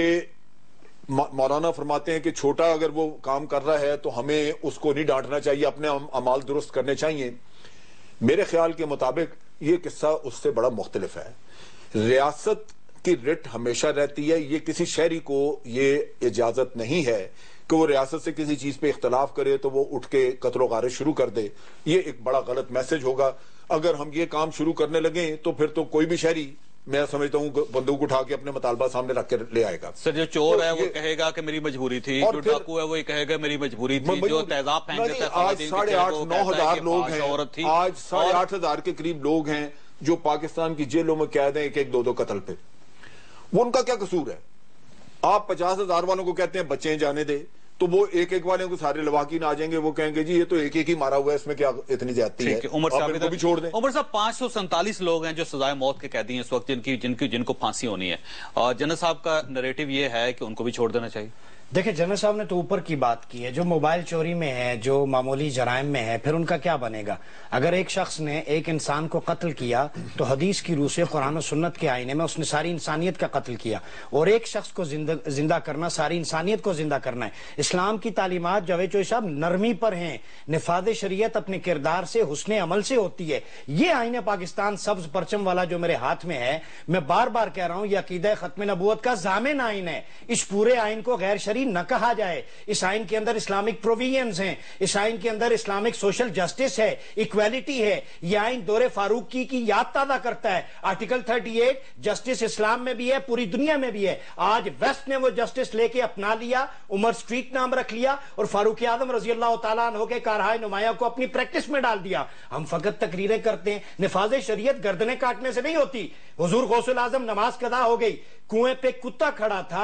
[SPEAKER 4] مولانا فرماتے ہیں کہ چھوٹا اگر وہ کام کر رہا ہے تو ہمیں اس کو نہیں ڈانٹنا چاہیے، اپنے اعمال درست کرنے چاہیے، میرے خیال کے مطابق یہ قصہ اس سے بڑا مختلف ہے۔ ریاست کی رٹ ہمیشہ رہتی ہے، یہ کسی شہری کو یہ اجازت نہیں ہے کہ وہ ریاست سے کسی چیز پہ اختلاف کرے تو وہ اٹھ کے قتل و غارت شروع کر دے۔ یہ ایک بڑا غلط میسج ہوگا۔ اگر ہم یہ کام شروع کرنے لگیں تو پھر تو کوئی بھی شہری، میں سمجھتا ہوں، بندوق اٹھا کے اپنے مطالبہ سامنے رکھ کے لے آئے گا۔
[SPEAKER 1] سر جو چور ہے وہ کہے گا کہ میری مجبوری تھی، جو ڈاکو ہے وہ یہ کہے گا میری مجبوری تھی، جو تیزاب پھینک دیتا ہے
[SPEAKER 4] آج 8,500-9 ہزار لوگ ہیں، آج 8,500 کے قریب لوگ ہیں جو پاکستان کی جیلوں میں قید ہیں، 1-2 قتل پہ۔ وہ ان کا کیا قصور ہے؟ آپ 50,000 والوں کو کہتے ہیں بچیں جانے دے، تو وہ ایک والوں کو سارے لواحقین آ جائیں گے، وہ کہیں گے جی یہ تو ایک ہی مارا ہوا ہے، اس میں کیا اتنی زیادتی ہے، آپ ان کو بھی چھوڑ دیں۔
[SPEAKER 1] عمر صاحب 547 لوگ ہیں جو سزائے موت کے قیدی ہیں اس وقت، جن کو پھانسی ہونی ہے، اور جنرل صاحب کا نریٹو یہ ہے کہ ان کو بھی چھوڑ دینا چاہیے۔
[SPEAKER 3] دیکھیں جنرل صاحب نے تو اوپر کی بات کی ہے، جو موبائل چوری میں ہے، جو معمولی جرائم میں ہے، پھر ان کا کیا بنے گا؟ اگر ایک شخص نے ایک انسان کو قتل کیا تو حدیث کی روح سے، قرآن و سنت کے آئینے میں اس نے ساری انسانیت کا قتل کیا، اور ایک شخص کو زندہ کرنا ساری انسانیت کو زندہ کرنا ہے۔ اسلام کی تعلیمات جاوید چوہدری صاحب نرمی پر ہیں، نفاذ شریعت اپنے کردار سے، حسن عمل سے ہوتی ہے۔ یہ آئین پاکستان سبز پرچم والا جو میرے ہاتھ میں ہے، میں بار بار کہہ رہا ہوں یہ عقیدہ ختم نبوت کا ضامن آئین ہے۔ اس پورے آئین کو غیر شرعی نہ کہا جائے۔ اس آئین کے اندر اسلامک پروویژنز ہیں، اس آئین کے اندر اسلامک سوشل جسٹس ہے، ایکویلٹی ہے۔ یہ آئین دور فاروق کی یاد تازہ کرتا ہے۔ آرٹیکل 38 جسٹس اسلام میں بھی ہے، پوری دنیا میں بھی ہے۔ آج ویسٹ نے وہ جسٹس لے کے اپنا لیا، عمر اسٹریٹ نام رکھ لیا، اور فاروق اعظم رضی اللہ تعالیٰ عنہ کے کارہائے نمایاں کو اپنی پریکٹس میں ڈال دیا۔ ہم فقط تقریریں کرتے ہیں، نفاذ شریعت گردنیں کاٹنے سے نہیں ہوتی۔ حضور غوث الاعظم نماز قضا ہو گئی، کنویں پہ کتا کھڑا تھا،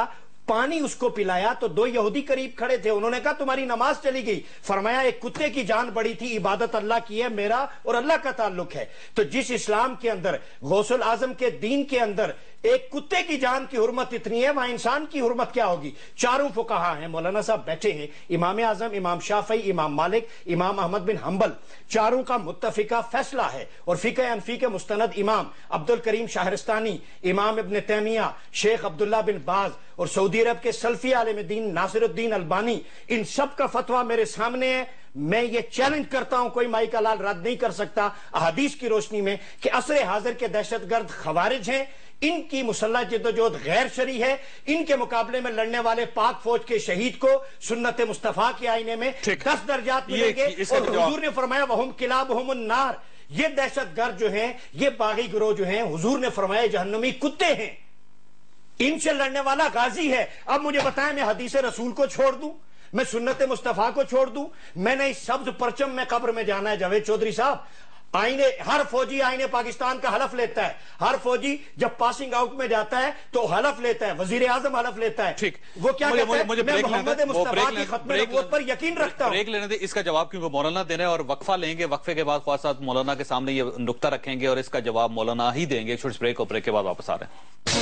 [SPEAKER 3] پانی اس کو پلایا تو دو یہودی قریب کھڑے تھے، انہوں نے کہا تمہاری نماز چلی گئی، فرمایا ایک کتے کی جان بڑی تھی، عبادت اللہ کی ہے، میرا اور اللہ کا تعلق ہے۔ تو جس اسلام کے اندر، غوث الاعظم کے دین کے اندر ایک کتے کی جان کی حرمت اتنی ہے، وہاں انسان کی حرمت کیا ہوگی؟ چاروں فقہا ہیں، مولانا صاحب بیٹھے ہیں، امام اعظم، امام شافعی، امام مالک، امام احمد بن حنبل، چاروں کا متفقہ فیصلہ ہے، اور فقہ حنفی کے مستند امام عبد الکریم شاہرستانی، امام ابن تیمیہ، شیخ عبداللہ بن باز، اور سعودی عرب کے سلفی عالم دین ناصر الدین البانی، ان سب کا فتویٰ میرے سامنے ہے۔ میں یہ چیلنج کرتا ہوں، کوئی مائی کا لال رد نہیں کر سکتا احادیث کی روشنی میں، کہ عصر حاضر کے دہشت گرد خوارج ہیں، ان کی مسلح جدوجہد غیر شرعی ہے، ان کے مقابلے میں لڑنے والے پاک فوج کے شہید کو سنت مصطفیٰ کے آئینے میں 10 درجات ملیں گے، اور حضور نے فرمایا وَهُمْ كِلَابُهُمُ النَّارِ، یہ دہشت گرد جو ہیں، یہ باغی گروہ جو ہیں، حضور نے فرمایا جہنمی کتے ہیں، ان سے لڑنے والا غازی ہے۔ اب مجھے بتائیں میں حدیث رسول کو چھوڑ دوں، میں سنت مصطفیٰ کو چھوڑ دوں؟ میں نے اس سبز پرچم میں قبر میں جانا ہے جاوید چودھری صاحب۔ ہر فوجی آئین پاکستان کا حلف لیتا ہے، ہر فوجی جب پاسنگ آؤٹ میں جاتا ہے تو حلف لیتا ہے، وزیر اعظم حلف لیتا ہے، وہ کیا کہتا ہے؟ میں محمد مصطفیٰ کی ختم نبوت پر یقین رکھتا ہوں۔
[SPEAKER 1] بریک لینے دیں، اس کا جواب کیونکہ مولانا دینا ہے، اور وقفہ لیں گے، وقفے کے بعد خواص صاحب مولانا کے سامنے یہ نکتہ رکھیں گے اور اس کا جواب مولانا ہی دیں گے۔ چھوٹی بریک، اور بریک کے بعد واپس آ رہے ہیں۔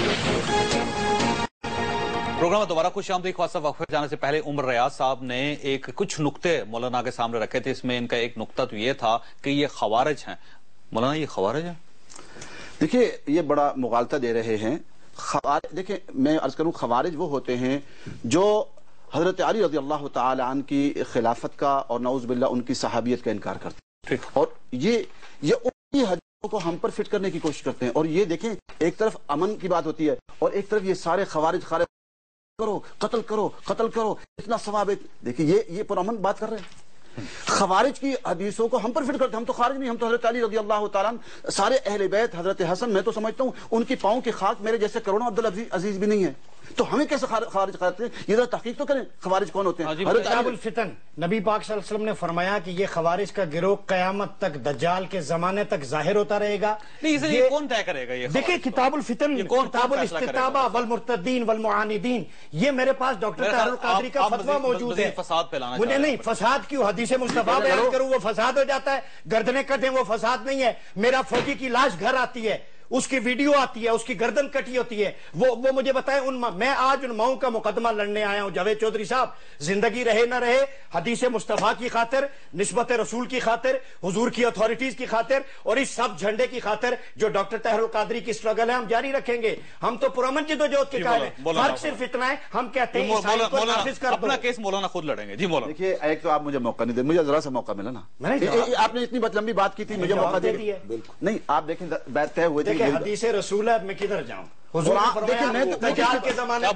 [SPEAKER 1] پروگرام میں دوبارہ خوش آمدید۔ خواصہ وقفے جانے سے پہلے عمر ریاض صاحب نے کچھ نقطے مولانا کے سامنے رکھے تھے، اس میں ان کا ایک نقطہ تو یہ تھا کہ یہ خوارج ہیں۔ مولانا یہ خوارج ہیں؟
[SPEAKER 2] دیکھیے یہ بڑا مغالطہ دے رہے ہیں۔ دیکھیں میں عرض کروں، خوارج وہ ہوتے ہیں جو حضرت علی رضی اللہ تعالی عنہ کی خلافت کا اور نعوذ باللہ ان کی صحابیت کا انکار کرتے ہیں، اور یہ انہی حدیثوں کو ہم پر فٹ کرنے کی کوشش کرتے ہیں۔ اور یہ دیکھیں، ایک طرف امن کی بات ہوتی ہے اور ایک طرف یہ سارے خوارج کرو، قتل کرو، قتل کرو، اتنا ثواب ہے۔ دیکھیں یہ پرامن بات کر رہے ہیں۔ خوارج کی حدیثوں کو ہم پر فٹ کرتے ہیں، ہم تو خارج نہیں، ہم تو حضرت علی رضی اللہ تعالیٰ عنہ، سارے اہل بیت، حضرت حسن، میں تو سمجھتا ہوں ان کی پاؤں کی خاک میرے جیسے کروڑوں عبدالعزیز بھی نہیں ہے، تو ہمیں کیسے خارج کرتے ہیں؟ یہ ذرا تحقیق تو کریں، خوارج کون ہوتے ہیں؟
[SPEAKER 3] کتاب الفتن، نبی پاک صلی اللہ علیہ وسلم نے فرمایا کہ یہ خوارج کا گروہ قیامت تک، دجال کے زمانے تک ظاہر ہوتا رہے گا۔
[SPEAKER 1] یہ کون طے کرے گا؟ یہ
[SPEAKER 3] دیکھیں کتاب الفتن، کتاب الاستتابہ والمرتدین والمعاندین، یہ میرے پاس ڈاکٹر طاہر القادری کا فتویٰ موجود ہے۔ مجھے نہیں فساد کیوں حدیث مصطفیٰ بیان کروں وہ فساد ہو جاتا ہے، گردنیں کٹیں وہ فساد نہیں ہے۔ میرا فوجی کی لاش گھر آتی ہے، اس کی ویڈیو آتی ہے، اس کی گردن کٹی ہوتی ہے، وہ مجھے بتائیں میں آج ان ماؤں کا مقدمہ لڑنے آیا ہوں۔ جاوید چودھری صاحب، زندگی رہے نہ رہے، حدیث مصطفیٰ کی خاطر، نسبت رسول کی خاطر، حضور کی اتھارٹیز کی خاطر، اور اس سب جھنڈے کی خاطر جو ڈاکٹر طاہر القادری کی سٹرگل ہے، ہم جاری رکھیں گے۔ ہم تو پرامن جدوجہد کے قائل ہیں، فرق صرف اتنا ہے ہم کہتے ہیں عیسائی کو نافذ کر دو۔
[SPEAKER 1] اپنا کیس مولانا خود لڑیں گے۔ جی مولانا،
[SPEAKER 2] دیکھیے ایک تو آپ مجھے موقع نہیں دے، مجھے ذرا سا موقع ملا نا، آپ نے اتنی لمبی بات کی تھی، مجھے موقع دے دیا۔ نہیں آپ دیکھیں بات طے ہوئی تھی،
[SPEAKER 3] حدیث رسول ہے، میں کدھر جاؤں؟ حضور نے فرمایا دجال کے زمانے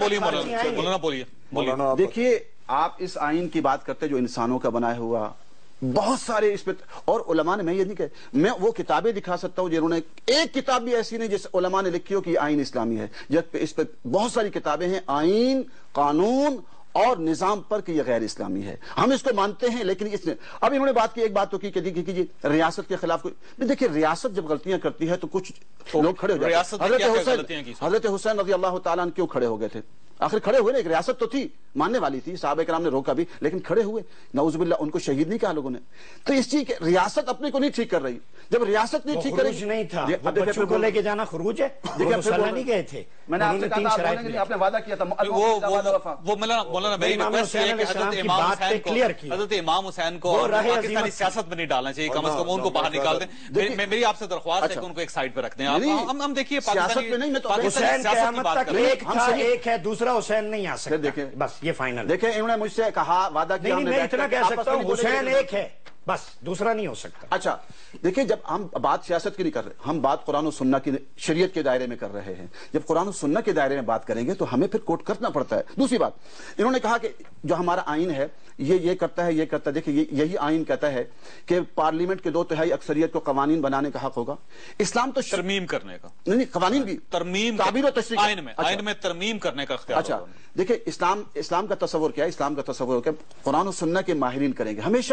[SPEAKER 1] مولانا
[SPEAKER 2] دیکھیے آپ اس آئین کی بات کرتے جو انسانوں کا بنایا ہوا، بہت سارے اس پہ، اور علماء نے، میں یہ نہیں کہ میں وہ کتابیں دکھا سکتا ہوں جنہوں نے، ایک کتاب بھی ایسی نہیں جس علماء نے لکھی ہو کہ یہ آئین اسلامی ہے، جب اس پہ بہت ساری کتابیں ہیں، آئین، قانون اور نظام پر کہ یہ غیر اسلامی ہے، ہم اس کو مانتے ہیں۔ لیکن اس نے اب انہوں نے بات کی، ایک بات تو کی کہ ریاست کے خلاف دیکھیے ریاست جب غلطیاں کرتی ہے تو کچھ لوگ کھڑے ہو جاتے ہیں۔ حضرت حسین رضی اللہ تعالیٰ عنہ کیوں کھڑے ہو گئے تھے؟ آخر کھڑے ہوئے نا، ایک ریاست تو تھی، ماننے والی تھی، صحابہ کرام نے روکا بھی لیکن کھڑے ہوئے، نعوذ باللہ ان کو شہید نہیں کہا لوگوں نے۔ تو اس چیز ریاست اپنے کو نہیں ٹھیک کر رہی، جب ریاست نہیں ٹھیک کرے،
[SPEAKER 3] نہیں تھا بچوں کو لے کے جانا خروج ہے، مسلح نہیں گئے تھے۔ میں نے آپ سے کہا آپ نے وعدہ کیا تھا،
[SPEAKER 1] وہ مولانا میری ریکویسٹ ہے کہ حضرت امام حسین کو پاکستانی سیاست میں نہیں ڈالنا چاہیے، کم از کم ان کو باہر نکال دیں۔ میری آپ سے درخواست ہے کہ ان کو ایک سائڈ پہ رکھ دیں۔ ہم دیکھیے
[SPEAKER 3] حسین قیامت تک ایک تھا، ایک ہے، دوسرا حسین نہیں آ سکتا، بس یہ فائنل۔
[SPEAKER 2] دیکھیں انہوں نے مجھ سے کہا، وعدہ کیا،
[SPEAKER 3] میں اتنا کہہ سکتا ہوں حسین ایک ہے، بس دوسرا نہیں ہو سکتا۔
[SPEAKER 2] اچھا دیکھیں جب ہم بات سیاست کی نہیں کر رہے، ہم بات قرآن و سنت کی، شریعت کے دائرے میں کر رہے ہیں۔ جب قرآن و سنت کے دائرے میں بات کریں گے تو ہمیں پھر کوٹ کرنا پڑتا ہے۔ دوسری بات انہوں نے کہا کہ جو ہمارا آئین ہے یہ کرتا ہے، یہ کرتا ہے۔ دیکھیں یہی آئین کہتا ہے کہ پارلیمنٹ کے 2/3 اکثریت کو قوانین بنانے کا حق ہوگا۔ اسلام تو
[SPEAKER 1] ترمیم کرنے کا
[SPEAKER 2] نہیں، قوانین بھی
[SPEAKER 1] ترمیم،
[SPEAKER 2] تعبیر و تشریح
[SPEAKER 1] آئین میں ترمیم کرنے کا اختیار۔
[SPEAKER 2] اچھا دیکھیں اسلام کا تصور کیا ہے؟ اسلام کا تصور کیا؟ قرآن و سنت کے ماہرین کریں گے ہمیشہ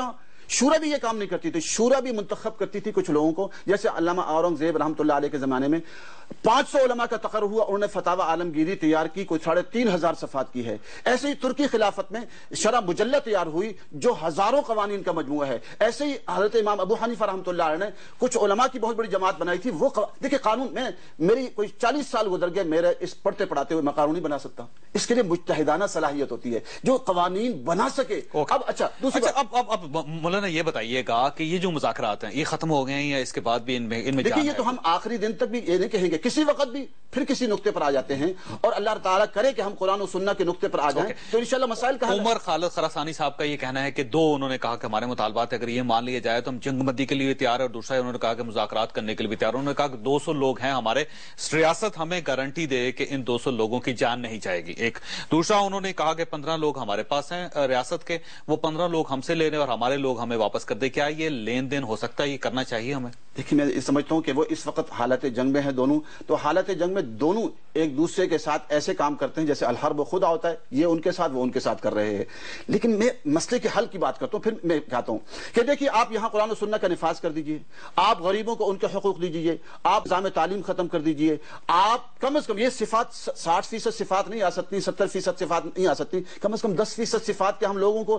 [SPEAKER 2] شورا بھی یہ کام نہیں کرتی تھی. شورا بھی منتخب کرتی تھی کچھ لوگوں کو, جیسے علامہ اورنگزیب رحمۃ اللہ علیہ کے زمانے میں 500 علماء کا تقرر ہوا, انہوں نے فتاوی عالمگیری تیار کی, کوئی 3,500 صفحات کی ہے. ایسے ہی ترکی خلافت میں شرح مجلہ تیار ہوئی جو ہزاروں قوانین کا مجموعہ ہے. ایسے ہی حضرت امام ابو حنیفہ رحمۃ اللہ علیہ نے کچھ علماء کی بہت بڑی جماعت بنائی تھی. وہ دیکھیں قانون میں میری کوئی 40 سال گزر گئے میرے اس پڑھتے پڑھاتے ہوئے, میں قانون نہیں بنا سکتا. اس کے لیے مجتہدانہ صلاحیت ہوتی ہے جو قوانین بنا سکے. اب اچھا دوسری
[SPEAKER 1] اب مولانا یہ بتائیے گا کہ یہ جو مذاکرات ہیں یہ ختم ہو گئے ہیں یا اس کے بعد بھی ان میں
[SPEAKER 2] دیکھیں یہ تو ہم آخری دن تک بھی یہ نہیں کہیں گے, کسی وقت بھی پھر کسی نقطے پر آ جاتے ہیں, اور اللہ تعالیٰ کرے کہ ہم قرآن و سنت کے نقطے پر آ جائیں تو انشاءاللہ مسائل کا حل.
[SPEAKER 1] عمر خالد خراسانی صاحب کا یہ کہنا ہے کہ انہوں نے کہا کہ ہمارے مطالبات اگر یہ مان لیا جائے تو ہم جنگ بندی کے لیے تیار ہے, اور دوسرا انہوں نے کہا کہ مذاکرات کرنے کے لیے بھی تیار. انہوں نے کہا کہ 200 لوگ ہیں ہمارے, ریاست ہمیں گارنٹی دے کہ ان 200 لوگوں کی جان نہیں جائے گی. ایک دوسرا انہوں نے کہا کہ 15 لوگ ہمارے پاس ہیں ریاست کے, وہ 15 لوگ ہم سے لے رہے اور ہمارے لوگ ہمیں واپس کر دے. کیا یہ لین دین ہو سکتا ہے, یہ کرنا چاہیے ہمیں؟
[SPEAKER 2] دیکھیں میں سمجھتا ہوں کہ وہ اس وقت حالت جنگ میں ہیں دونوں, تو حالت جنگ میں دونوں ایک دوسرے کے ساتھ ایسے کام کرتے ہیں جیسے الحرب خدا ہوتا ہے, یہ ان کے ساتھ وہ ان کے ساتھ کر رہے ہیں. لیکن میں مسئلے کے حل کی بات کرتا ہوں, پھر میں کہتا ہوں کہ دیکھیے آپ یہاں قرآن و سنت کا نفاذ کر دیجئے, آپ غریبوں کو ان کے حقوق دیجئے, آپ نظام تعلیم ختم کر دیجئے, آپ کم از کم یہ صفات 60% صفات نہیں آ سکتی, 70% صفات نہیں آ سکتی, کم از کم 10% صفات کے ہم لوگوں کو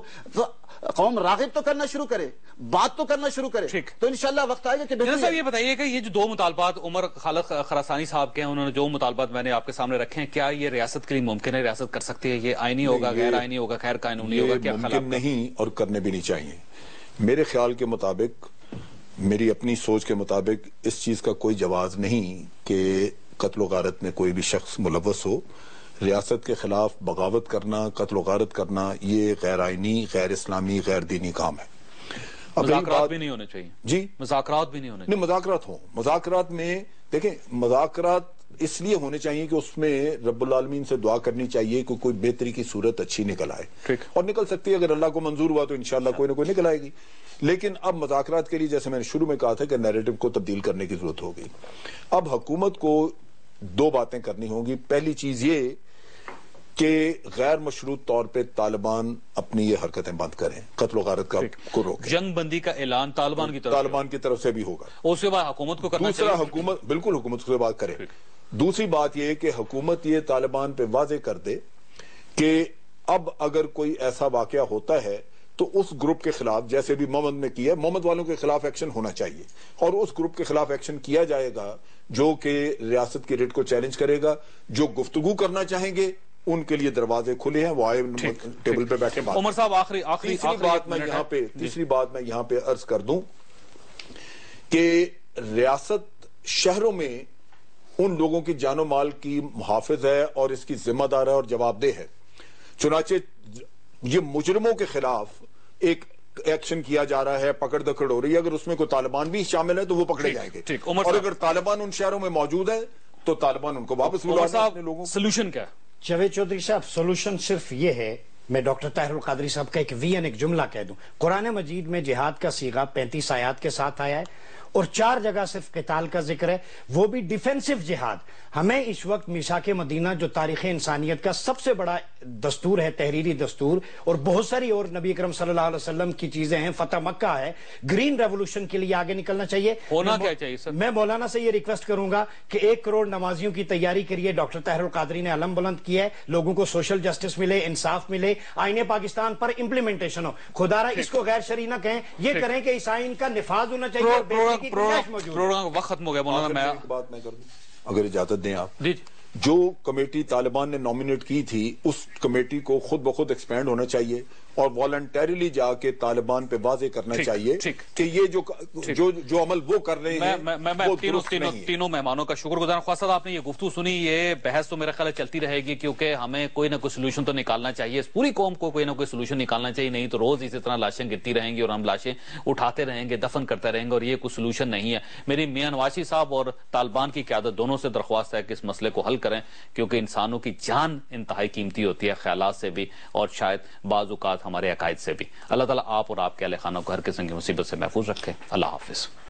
[SPEAKER 2] قوم راغب تو کرنا شروع کرے, بات تو کرنا شروع کرے, تو انشاءاللہ وقت آئے گا کہ
[SPEAKER 1] صاحب یہ بتائیے کہ یہ جو 2 مطالبات عمر خالد خراسانی صاحب کے ہیں, انہوں نے جو مطالبات میں نے آپ کے سامنے رکھے ہیں, کیا یہ ریاست کے لیے ممکن ہے, ریاست کر سکتی ہے؟ یہ آئینی ہوگا, غیر آئینی ہوگا, خیر قانونی ہوگا, کیا خیال؟
[SPEAKER 4] ممکن نہیں اور کرنے بھی نہیں چاہیے. میرے خیال کے مطابق, میری اپنی سوچ کے مطابق اس چیز کا کوئی جواز نہیں کہ قتل و غارت میں کوئی بھی شخص ملوث ہو. ریاست کے خلاف بغاوت کرنا, قتل و غارت کرنا, یہ غیر آئینی, غیر اسلامی, غیر دینی کام ہے.
[SPEAKER 1] مذاکرات بھی نہیں ہونے چاہیے.
[SPEAKER 4] جی
[SPEAKER 1] مذاکرات بھی نہیں ہونے چاہیے.
[SPEAKER 4] نہیں, مذاکرات ہوں. مذاکرات میں دیکھیں, مذاکرات اس لیے ہونے چاہیے کہ اس میں رب العالمین سے دعا کرنی چاہیے کہ کوئی بہتری کی صورت اچھی نکل آئے, اور نکل سکتی ہے اگر اللہ کو منظور ہوا تو انشاءاللہ کوئی نہ کوئی نکل آئے گی. لیکن اب مذاکرات کے لیے جیسے میں نے شروع میں کہا تھا کہ نیریٹو کو تبدیل کرنے کی ضرورت ہوگی. اب حکومت کو 2 باتیں کرنی ہوں گی. پہلی چیز یہ کہ غیر مشروط طور پہ طالبان اپنی یہ حرکتیں بند کریں, قتل و غارت کو روکیں.
[SPEAKER 1] جنگ بندی کا اعلان طالبان کی طرف
[SPEAKER 4] سے بھی ہوگا,
[SPEAKER 1] اس کے بعد حکومت کو کرنا
[SPEAKER 4] چاہیے. دوسرا حکومت, بالکل حکومت سے بات کرے. دوسری بات یہ کہ حکومت یہ طالبان پہ واضح کر دے کہ اب اگر کوئی ایسا واقعہ ہوتا ہے تو اس گروپ کے خلاف, جیسے بھی محمد نے کیا, محمد والوں کے خلاف ایکشن ہونا چاہیے, اور اس گروپ کے خلاف ایکشن کیا جائے گا جو کہ ریاست کی ریٹ کو چیلنج کرے گا. جو گفتگو کرنا چاہیں گے ان کے لیے دروازے کھلے ہیں, وہ آئے ٹیبل پہ بیٹھے بات.
[SPEAKER 1] عمر صاحب آخری
[SPEAKER 4] تیسری بات میں یہاں پہ عرض کر دوں کہ ریاست شہروں میں ان لوگوں کی جان و مال کی محافظ ہے اور اس کی ذمہ دار ہے اور جواب دہ ہے. چنانچہ یہ مجرموں کے خلاف ایک ایکشن کیا جا رہا ہے, پکڑ دکڑ ہو رہی ہے. اگر اس میں کوئی طالبان بھی شامل ہے تو وہ پکڑے جائیں گے, اور اگر طالبان ان شہروں میں موجود ہے تو طالبان ان کو واپس
[SPEAKER 1] بلائیں. سلوشن کیا؟
[SPEAKER 3] جاوید چودھری صاحب, سولوشن صرف یہ ہے, میں ڈاکٹر طاہر القادری صاحب کا ایک جملہ کہہ دوں. قرآن مجید میں جہاد کا صیغہ 35 آیات کے ساتھ آیا ہے, اور 4 جگہ صرف قتال کا ذکر ہے, وہ بھی ڈیفینسو جہاد. ہمیں اس وقت میثاق مدینہ جو تاریخ انسانیت کا سب سے بڑا دستور ہے, تحریری دستور, اور بہت ساری اور نبی اکرم صلی اللہ علیہ وسلم کی چیزیں ہیں, فتح مکہ ہے, گرین ریولوشن کے لیے آگے نکلنا چاہیے.
[SPEAKER 1] ہونا کیا چاہیے سر؟
[SPEAKER 3] میں مولانا سے یہ ریکویسٹ کروں گا کہ 1 کروڑ نمازیوں کی تیاری کریے. ڈاکٹر طاہر القادری نے علم بلند کیا ہے, لوگوں کو سوشل جسٹس ملے, انصاف ملے, آئین پاکستان پر امپلیمنٹیشن ہو. خدا را اس کو غیر شرعی نہ کہیں, یہ کریں کہ اس آئین کا نفاذ ہونا چاہیے.
[SPEAKER 1] وقت ختم ہو گیا مولانا. میں
[SPEAKER 4] بات میں کر دوں اگر اجازت دیں آپ. جو کمیٹی طالبان نے نامینیٹ کی تھی, اس کمیٹی کو خود بخود ایکسپینڈ ہونا چاہیے اور والنٹیریلی جا کے طالبان پہ واضح کرنا چاہیے کہ یہ جو عمل وہ کر رہے ہیں.
[SPEAKER 1] میں تینوں مہمانوں کا شکر گزار. خواص صاحب آپ نے یہ گفتگو سنی, یہ بحث تو میرا خیال چلتی رہے گی کیونکہ ہمیں کوئی نہ کوئی سلوشن تو نکالنا چاہیے, اس پوری قوم کو کوئی نہ کوئی سلوشن نکالنا چاہیے, نہیں تو روز اسی طرح لاشیں گرتی رہیں گی اور ہم لاشیں اٹھاتے رہیں گے, دفن کرتے رہیں گے, اور یہ کوئی سلوشن نہیں ہے. میری میاں نواز صاحب اور طالبان کی قیادت دونوں سے درخواست ہے کہ اس مسئلے کو حل کریں, کیونکہ انسانوں کی جان انتہائی قیمتی ہوتی ہے, خیالات سے بھی اور شاید بعض اوقات ہمارے عقائد سے بھی. اللہ تعالیٰ آپ اور آپ کے اہل خانہ کو ہر قسم کی مصیبت سے محفوظ رکھے. اللہ حافظ.